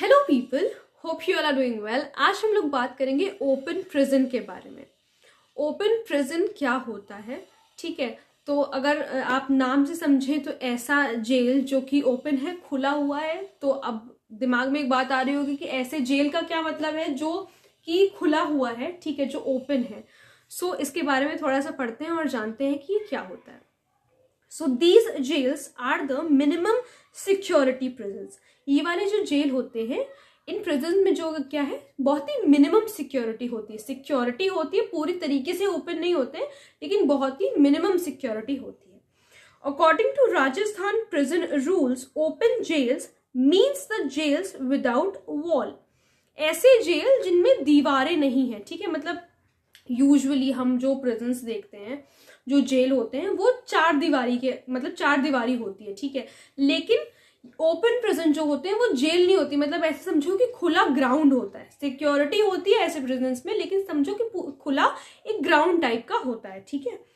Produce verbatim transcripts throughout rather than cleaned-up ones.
Hello people, hope you all are doing well. आज हम लोग बात करेंगे ओपन प्रिजन के बारे में। ओपन प्रिजन क्या होता है, ठीक है। तो अगर आप नाम से समझे तो ऐसा जेल जो कि ओपन है, खुला हुआ है। तो अब दिमाग में एक बात आ रही होगी कि ऐसे जेल का क्या मतलब है जो कि खुला हुआ है, ठीक है, जो ओपन है। सो so, इसके बारे में थोड़ा सा पढ़ते हैं और जानते हैं कि ये क्या होता है। So these jails are the minimum security prisons. ये वाले जो जेल होते हैं, इन प्रिजन में जो क्या है, बहुत ही मिनिमम सिक्योरिटी होती है। सिक्योरिटी होती है, पूरी तरीके से ओपन नहीं होते, लेकिन बहुत ही मिनिमम सिक्योरिटी होती है। According to Rajasthan prison rules, open jails means the jails without wall. ऐसे जेल जिनमें दीवारें नहीं है, ठीक है। मतलब यूजुअली हम जो प्रिजन्स देखते हैं, जो जेल होते हैं, वो चार दीवारी के मतलब चार दीवारी होती है, ठीक है। लेकिन ओपन प्रिजन जो होते हैं वो जेल नहीं होती। मतलब ऐसे समझो कि खुला ग्राउंड होता है। सिक्योरिटी होती है ऐसे प्रिजन्स में, लेकिन समझो कि खुला एक ग्राउंड टाइप का होता है, ठीक है।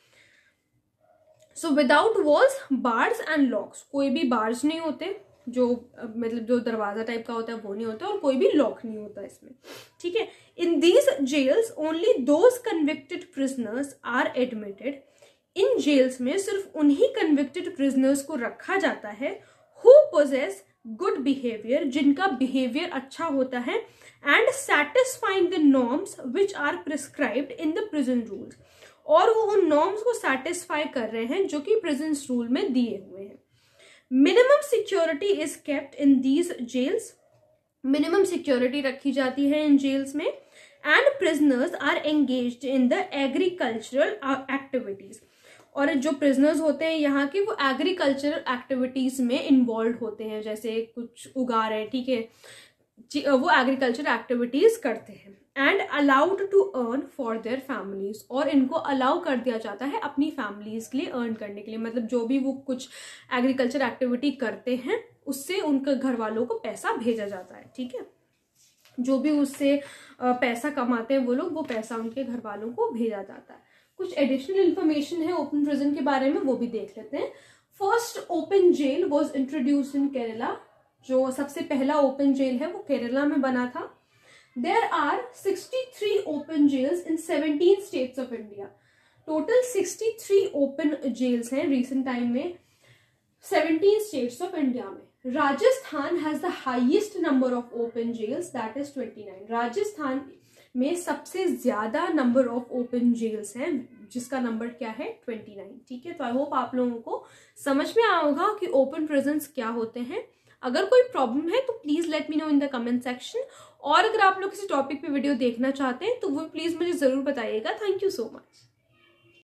So without walls, bars and locks. कोई भी बार्स नहीं होते, जो मतलब जो दरवाजा टाइप का होता है वो नहीं होता, और कोई भी लॉक नहीं होता इसमें, ठीक है। In these jails only those convicted prisoners are admitted. इन जेल्स में सिर्फ उन्हीं कन्विक्टेड प्रिजनर्स को रखा जाता है हु पोजेस गुड बिहेवियर, जिनका बिहेवियर अच्छा होता है, and satisfying the norms which are prescribed in the prison rules. और वो उन नॉर्म्स को सेटिस्फाई कर रहे हैं जो कि प्रिजन रूल में दिए हुए हैं। Minimum security is kept in these jails. Minimum security रखी जाती है इन जेल्स में। And prisoners are engaged in the agricultural activities. और जो प्रिजनर्स होते हैं यहाँ के, वो एग्रीकल्चरल एक्टिविटीज में इन्वॉल्व होते हैं, जैसे कुछ उगा रहे हैं, ठीक है, वो एग्रीकल्चर एक्टिविटीज करते हैं। And allowed to earn for their families. और इनको अलाउ कर दिया जाता है अपनी फैमिलीज के लिए अर्न करने के लिए। मतलब जो भी वो कुछ एग्रीकल्चर एक्टिविटी करते हैं, उससे उनके घर वालों को पैसा भेजा जाता है, ठीक है। जो भी उससे पैसा कमाते हैं वो लोग, वो पैसा उनके घर वालों को भेजा जाता है। कुछ एडिशनल इंफॉर्मेशन है ओपन प्रिजन के बारे में, वो भी देख लेते हैं। First open jail was introduced in Kerala. जो सबसे पहला ओपन जेल है वो केरला में बना था। There are sixty three open jails in seventeen states of India. Total sixty three open jails हैं रिसेंट टाइम में सेवनटीन स्टेट्स ऑफ इंडिया में। Rajasthan has the highest number of open jails, that is twenty nine. Rajasthan में सबसे ज्यादा number of open jails हैं, जिसका number क्या है, ट्वेंटी नाइन, ठीक है। तो आई होप आप लोगों को समझ में आया होगा कि ओपन प्रिजन्स क्या होते हैं। अगर कोई प्रॉब्लम है तो please let me know in the comment section. और अगर आप लोग किसी टॉपिक पे वीडियो देखना चाहते हैं तो वो प्लीज मुझे जरूर बताइएगा। Thank you so much.